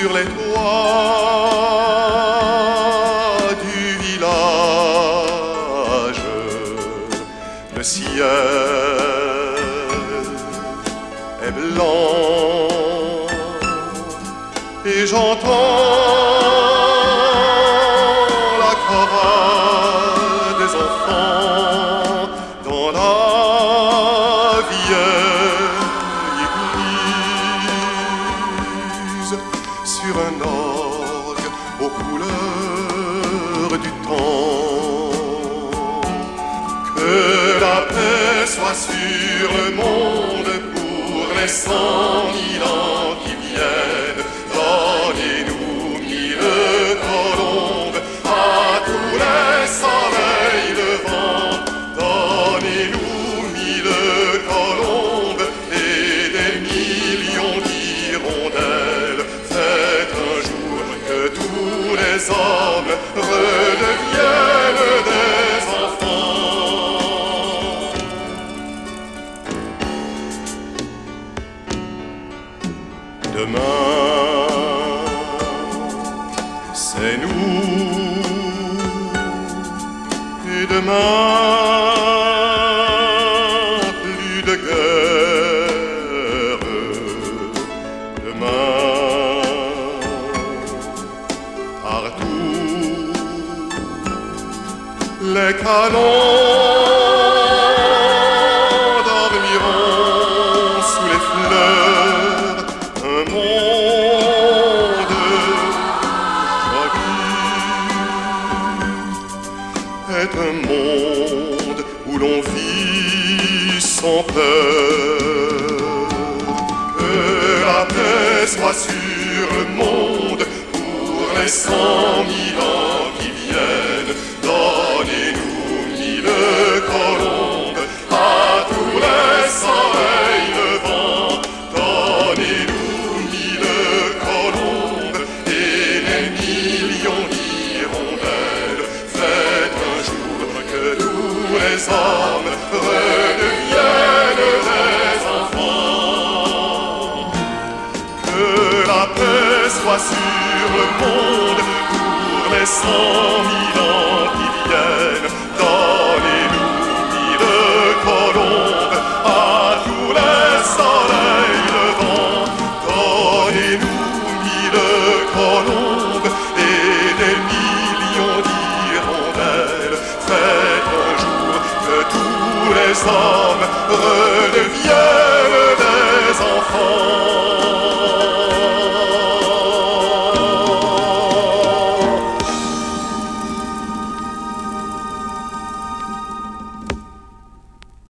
sur les toits du village. Le ciel est blanc et j'entends la chorale des enfants dans la vieille église, sur un orgue aux couleurs du temps. Que la paix soit sur le monde pour les 100 000 ans qui viennent. Donnez-nous 1000 colombes à tous les soleils levants. Donnez-nous 1000 colombes et des millions d'hirondelles. Faites un jour que tous les hommes redeviennent des enfants. Demain, c'est nous, et demain, plus de guerre. Demain, partout, les canons dormiront sous les fleurs. Un monde est un monde où l'on vit sans peur. Que la paix soit sur le monde pour les 100 000 ans qui viennent. Donnez-nous 1000 colombes à tous les soleils levants. Donnez-nous 1000 colombes et des millions d'hirondelles. Faites un jour que tous les hommes redeviennent des enfants. Que la paix soit sur le monde pour les 100 000 ans qui viennent. Donnez-nous 1000 colombes à tous les soleils levants. Donnez-nous 1000 colombes et des millions d'hirondelles. Faites un jour que tous les hommes